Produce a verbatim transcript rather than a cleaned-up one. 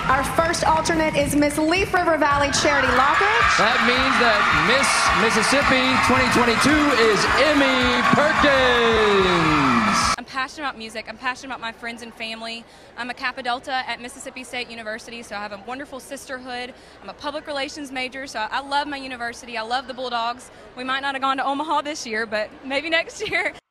Our first alternate is Miss Leaf River Valley Charity Lockridge. That means that Miss Mississippi twenty twenty-two is Emmy Perkins. I'm passionate about music. I'm passionate about my friends and family. I'm a Kappa Delta at Mississippi State University, so I have a wonderful sisterhood. I'm a public relations major, so I love my university. I love the Bulldogs. We might not have gone to Omaha this year, but maybe next year.